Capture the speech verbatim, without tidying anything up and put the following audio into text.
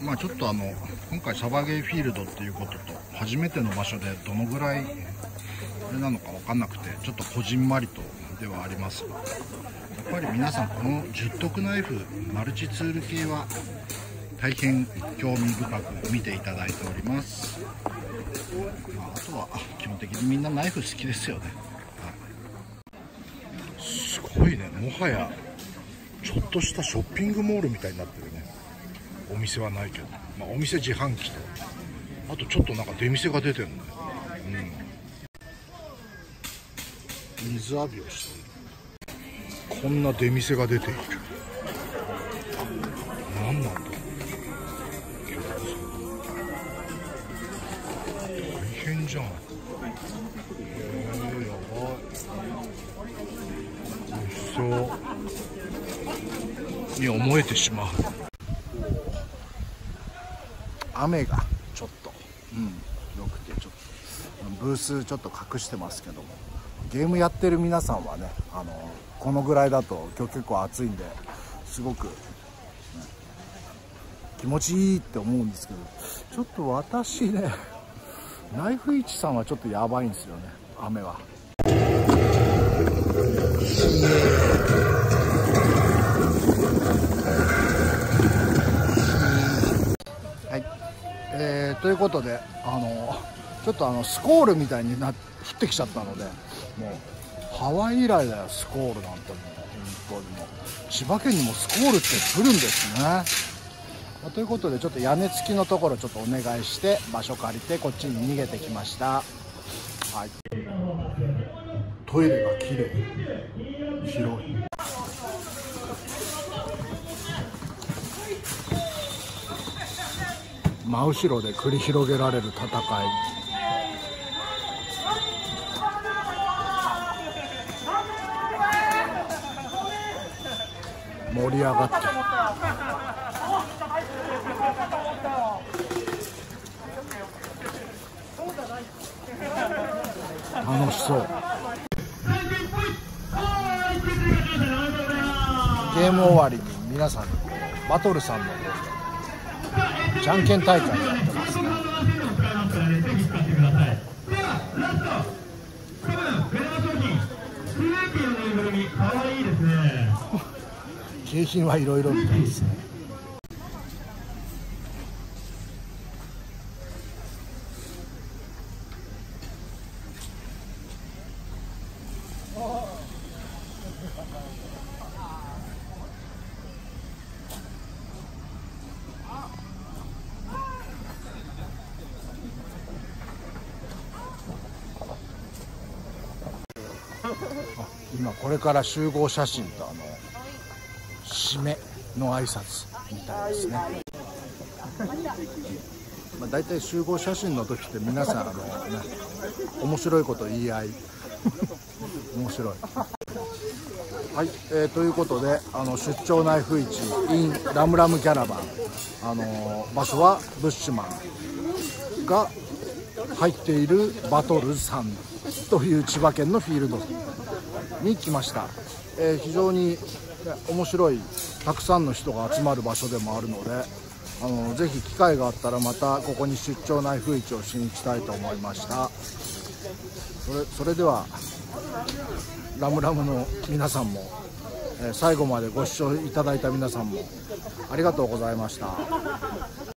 まあちょっとあの今回サバゲーフィールドっていうことと初めての場所でどのぐらいあれなのか分かんなくて、ちょっとこじんまりとではありますが、やっぱり皆さんこの十徳ナイフマルチツール系は大変興味深く見ていただいております。まあ、あとは基本的にみんなナイフ好きですよね。はい、すごいね、もはやちょっとしたショッピングモールみたいになってるね。お店はないけど、まあ、お店自販機と、あとちょっとなんか出店が出てるんだよ、うん、水浴びをしている。こんな出店が出ている。何なんだ、大変じゃん。えー、やばい。美味しそうに思えてしまう。雨がちょっと、うん、よくて、ちょっとブースちょっと隠してますけども、ゲームやってる皆さんはね、あのこのぐらいだと今日結構暑いんですごく、ね、気持ちいいって思うんですけど、ちょっと私ね、ナイフイチさんはちょっとやばいんですよね、雨は。はい、えー、ということで、あのちょっとあのスコールみたいにな降ってきちゃったので、もうハワイ以来だよ、スコールなんて。もう本当にもう千葉県にもスコールって降るんですね。ということで、ちょっと屋根付きのところちょっとお願いして場所借りてこっちに逃げてきました。はい、トイレが綺麗、広い。真後ろで繰り広げられる戦い。盛り上がってる。楽しそう。ゲーム終わりに皆さんにバトルさんのじゃんけん大会やってますね。景品はいろいろみたいですね。今これから集合写真とあの締めの挨拶みたいですね。まあ大体集合写真の時って皆さんあの、ね、面白いこと言い合い面白い。はい、えー、ということで、あの出張ナイフ市 in ラムラムキャラバン、あの場所はブッシュマンが入っているバトルさんという千葉県のフィールドに来ました。えー、非常に面白い、たくさんの人が集まる場所でもあるので、あのぜひ機会があったらまたここに出張ナイフ市をしに行きたいと思いました。それ、それではラムラムの皆さんも、えー、最後までご視聴いただいた皆さんもありがとうございました。